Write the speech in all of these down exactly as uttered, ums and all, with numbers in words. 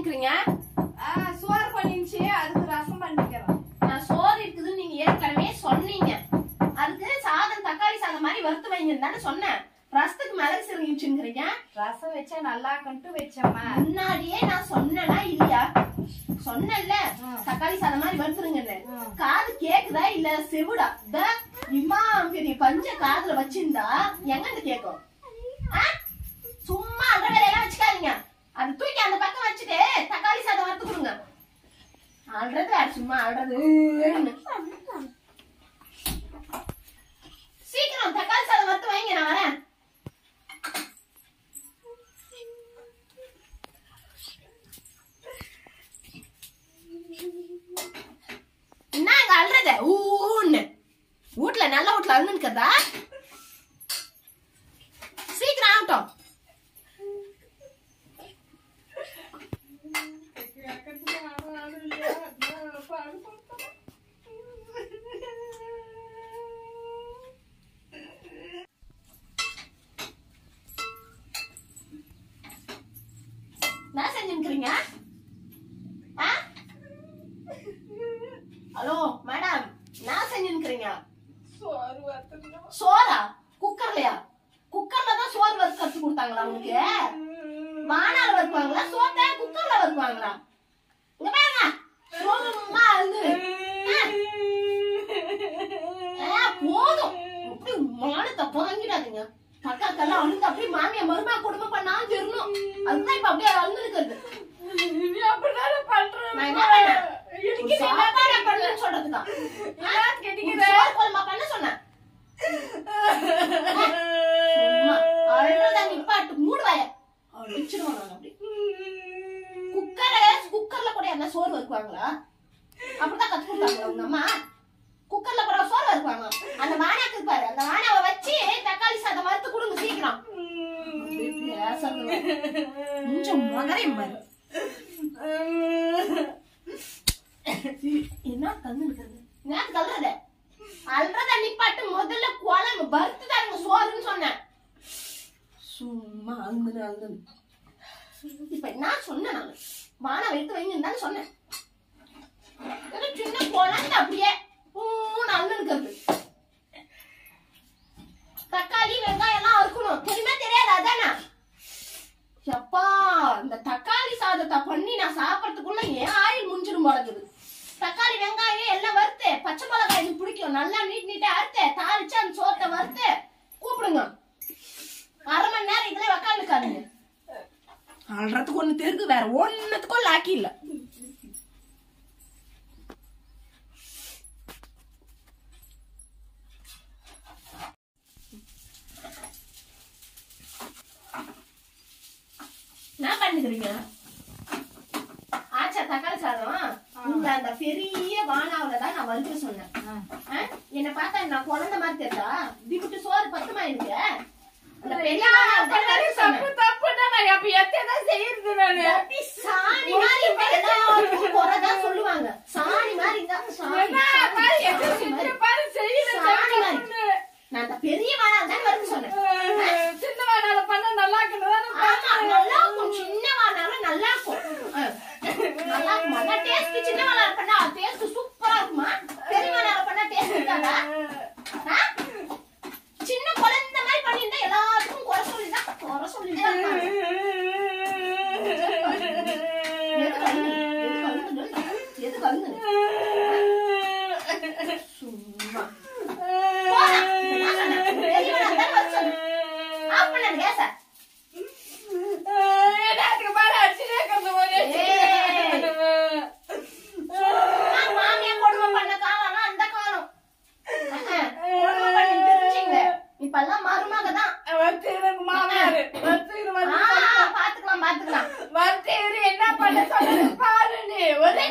செஞ்சுக்கிறீங்க? சோறு பண்ணிச்சு, அதுக்கு ரசம் பண்ணிக்கிறேன். நான் சோறு இருக்குதுன்னு நீங்க ஏற்கனவே சொன்னீங்க. அதுக்கு சாதம் தக்காளி சாதம் மாதிரி வறுத்து வைங்கன்னு தானே சொன்னேன். ரசத்துக்கு மிளகு சீரகம் வச்சுக்கிறீங்க. ரசம் வச்சா நல்லா கண்டு வச்சம்மா. முன்னாடியே நான் சொன்னேனா இல்லையா? சொன்னேன்ல தக்காளி சாதம் மாதிரி வறுத்துருங்கன்னு. காது கேக்குதா இல்ல செவிடா? இம்மா பெரிய பஞ்ச காதுல வச்சிருந்தா எங்க கேக்கும்? சும்மா அந்த வேலையெல்லாம் வச்சுக்காதீங்க. அது தூக்கி அந்த பக்கம் வச்சுட்டு தக்காளி சாதம் வறுத்து கொடுங்க. ஆல்றது வேற சும்மா ஆல்றது. சீக்கிரம் தக்காளி சாதம் வறுத்து வைங்க, நான் வரேன். என்ன இங்க அல்றத? ஊன்னு வீட்டுல நல்ல வீட்டுல அழுந்துக்கிறதா? சீக்கிரம் ஆகட்டும். என்ன செஞ்சுக்கிறீங்க? ஹலோ மேடம், என்ன செஞ்சுக்கிறீங்க? சோறா? குக்கர்லயா? குக்கர்ல தான் சோறு வறுத்து கத்து கொடுத்தாங்களா உங்களுக்கு? வானால வறுப்பாங்களா சோத்தை? குக்கர்ல வறுப்பாங்களா? இங்க பாருங்க, சோறுமா அழுது போதும். அப்படி மானத்தை வாங்கிடாதீங்க. பக்காக்கெல்லாம் அழுந்து அப்படியே மாமியா மருமா குடும்பம் பண்ணாலும் தெரியணும். அதுதான் இப்ப அப்படியே அழுந்து இருக்கிறது. சொல்றதுதான் பண்ண சொன்னேன். நிப்பாட்டு மூடுவாய குக்கர்ல குக்கர்ல கூட என்ன சோறு வைக்குவாங்களா? அப்படிதான் கத்து கொடுத்தாங்களா உங்க அம்மா? குக்கர்ல கூட சோறு வைக்குவாங்க. அந்த வானாக்கு இருப்பாரு, அந்த வானாவை வச்சு தக்காளி சாதம் வறுத்து கொடுங்க சீக்கிரம். கொஞ்சம் மகரையும் பாரு. என்ன கண்ணு இருக்கிறது? என்ன கல்றத? அல்றத நிப்பாட்டு. முதல்ல குழம்பு வறுத்து தாங்க சோறுன்னு சொன்னேன். சும்மா அழுது அழுது. இப்ப என்ன சொன்னேன்? நான் வானா வைத்து வைங்கன்னு தானே சொன்னேன். சின்ன குழந்தை அப்படியே பூன்னு அழுது இருக்கிறது. தக்காளி வெங்காயம் எல்லாம் அறுக்கணும் தெரியுமா? தெரியாது அதானா? எப்பா இந்த தக்காளி சாதத்தை பண்ணி நான் சாப்பிடறதுக்குள்ள ஏன் ஆயில் முடிஞ்சிடும் போலக்குது. தக்காளி வெங்காயம் எல்லாம் வறுத்து, பச்சை மிளகாய் எனக்கு பிடிக்கும், நல்லா நீட் நீட்டா அறுத்து தாளிச்சு அந்த சோத்தை வறுத்து கூப்பிடுங்க. அரை மணி நேரம் இதுல உக்காந்துக்காதுங்க. ஆள்றதுக்கு ஒண்ணு தெரியுது, வேற ஒன்னுத்துக்கும் லாக்கி இல்ல. என்ன பண்ணிக்கிறீங்க? ஆச்சா தக்காளி சாதம் இந்த அந்த பெரிய வானாவிலதான் நான் வறுக்க சொன்னேன். என்ன பார்த்தா நான் குழந்தை மாதிரி தெரியா? திட்டு சோறு பத்துமா இருக்கு? அந்த பெரிய சாணி மாதிரி குறைதான் சொல்லுவாங்க. சாணி மாதிரி நான் அந்த பெரிய வானாவை தான் வறுக்க சொன்னேன். சின்ன வானால பண்ண நல்லா இருக்கும். நல்லா இருக்கும். சின்ன வானால நல்லா இருக்கும். நல்லா இருக்கும். நல்லா டேஸ்ட். சின்ன வானால பண்ணா டேஸ்ட் சூப்பரா இருக்குமா? பெரிய வானால பண்ணா டேஸ்ட் இருக்காதா? சின்ன குழந்தை மாதிரி பண்ணிருந்தா எல்லாத்துக்கும் குறை சொல்லிதான் குறை சொல்லிதான் எது கலந்து சும்மா மாமியா கொடுமை பண்ண காலம் அந்த காலம். இப்பெல்லாம் மருமக தான். பாத்துக்கலாம் பாத்துக்கலாம். என்ன பண்ண சொல்றது பாரு. ஒரே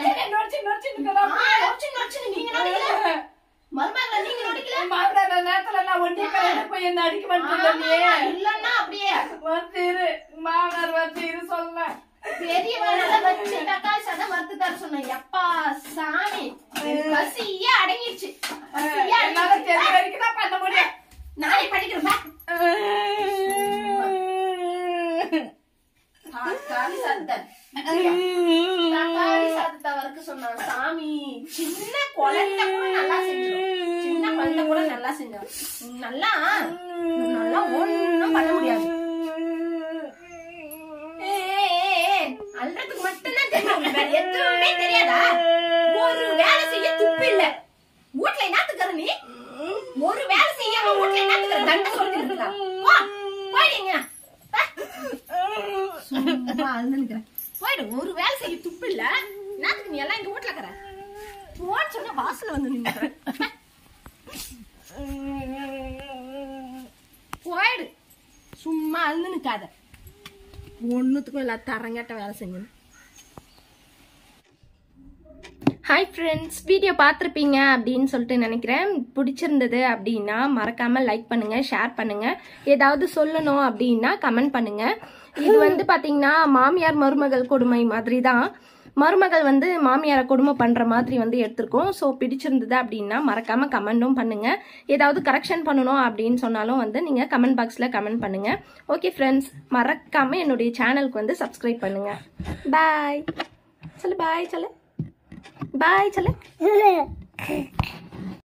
நீங்க நடிக்கல மருமகளை, நீங்க நடிக்கல மாப்பிள்ள நேரத்துல நான் ஒண்டி கல்யாணம் போய் என்ன அடிக்க மாட்டேன். இல்லன்னா அப்படியே வத்திரு மாமனார் வத்திரு சொல்ல பெரிய வானால வச்சு தக்காளி சாதம் வறுத்து தர சொன்னேன். எப்பா சாமி பசியே அடங்கிடுச்சு. என்னால தெரிஞ்ச வரைக்கும் தான் பண்ண முடியும். நானே படிக்கிறேன். தக்காளி சாதம் சொன்னா சாமி? சின்ன குழந்தை கூட நல்லா செஞ்சிடும். சின்ன குழந்தை கூட நல்லா செஞ்சிடும். நல்லா நல்லா ஒண்ணும் பண்ண முடியாது. அல்றதுக்கு மட்டும்தான் தெரியும், வேற எதுவுமே தெரியாதா? ஒரு வேலை செய்ய துப்பு இல்ல. வீட்டுல என்னத்துக்கிற நீ? ஒரு வேலை செய்யாம வீட்டுல என்னத்துக்கிற? தண்டை சொல்லிருக்கா? போயிடுங்க. போயிடு. ஒரு வேலை செய்ய துப்பு இல்ல. என்னத்துக்கு நீ எல்லாம் எங்க வீட்டுல இருக்கிற? போன்னு சொன்ன வாசல வந்து நின்னுக்கிற. போயிடு. சும்மா அழுந்து நிக்காத. ஒண்ணுத்துக்கும் இல்ல தரங்கட்ட வேலை செஞ்சு. ஹாய் ஃப்ரெண்ட்ஸ், வீடியோ பார்த்துருப்பீங்க அப்படின்னு சொல்லிட்டு நினைக்கிறேன். பிடிச்சிருந்தது அப்படின்னா மறக்காமல் லைக் பண்ணுங்கள், ஷேர் பண்ணுங்கள். ஏதாவது சொல்லணும் அப்படின்னா கமெண்ட் பண்ணுங்கள். இது வந்து பார்த்தீங்கன்னா மாமியார் மருமகள் கொடுமை மாதிரி தான். மருமகள் வந்து மாமியாரை கொடுமை பண்ணுற மாதிரி வந்து எடுத்திருக்கோம். ஸோ பிடிச்சிருந்தது அப்படின்னா மறக்காமல் கமெண்ட்டும் பண்ணுங்கள். ஏதாவது கரெக்ஷன் பண்ணணும் அப்படின்னு சொன்னாலும் வந்து நீங்கள் கமெண்ட் பாக்ஸில் கமெண்ட் பண்ணுங்கள். ஓகே ஃப்ரெண்ட்ஸ், மறக்காமல் என்னுடைய சேனலுக்கு வந்து சப்ஸ்கிரைப் பண்ணுங்கள். பாய் சொல்லு, பாய் சொல்லு, பாய் சொல்லு.